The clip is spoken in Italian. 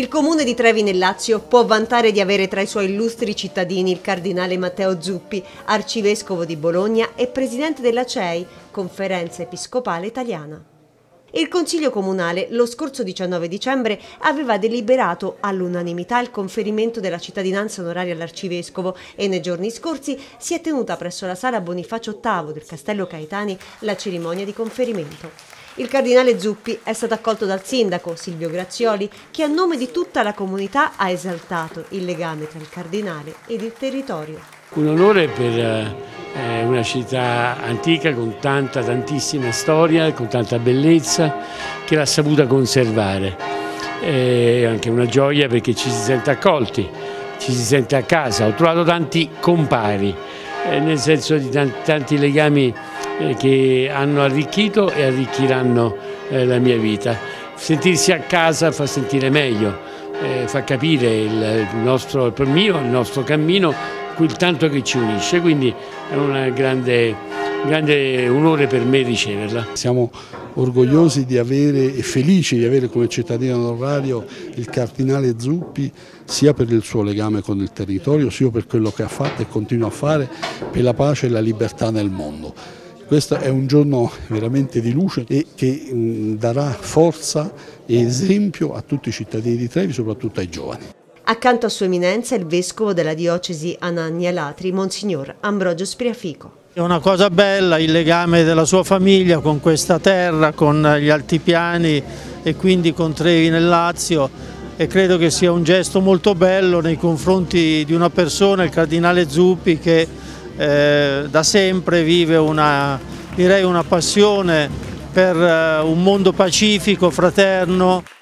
Il comune di Trevi nel Lazio può vantare di avere tra i suoi illustri cittadini il cardinale Matteo Zuppi, arcivescovo di Bologna e presidente della CEI, Conferenza Episcopale Italiana. Il Consiglio Comunale lo scorso 19 dicembre aveva deliberato all'unanimità il conferimento della cittadinanza onoraria all'arcivescovo e nei giorni scorsi si è tenuta presso la sala Bonifacio VIII del Castello Caetani la cerimonia di conferimento. Il cardinale Zuppi è stato accolto dal sindaco Silvio Grazioli, che a nome di tutta la comunità ha esaltato il legame tra il cardinale ed il territorio. Un onore per una città antica con tantissima storia, con tanta bellezza, che l'ha saputa conservare. È anche una gioia perché ci si sente accolti, ci si sente a casa. Ho trovato tanti compari, nel senso di tanti legami che hanno arricchito e arricchiranno la mia vita. Sentirsi a casa fa sentire meglio, fa capire il nostro cammino, quel tanto che ci unisce, quindi è un grande onore per me riceverla. Siamo orgogliosi di avere e felici di avere come cittadino onorario il cardinale Zuppi, sia per il suo legame con il territorio, sia per quello che ha fatto e continua a fare per la pace e la libertà nel mondo. Questo è un giorno veramente di luce e che darà forza e esempio a tutti i cittadini di Trevi, soprattutto ai giovani. Accanto a Sua Eminenza il vescovo della diocesi Anagni Alatri, Monsignor Ambrogio Spriafico. È una cosa bella il legame della sua famiglia con questa terra, con gli altipiani e quindi con Trevi nel Lazio, e credo che sia un gesto molto bello nei confronti di una persona, il cardinale Zuppi, che da sempre vive una passione per un mondo pacifico, fraterno.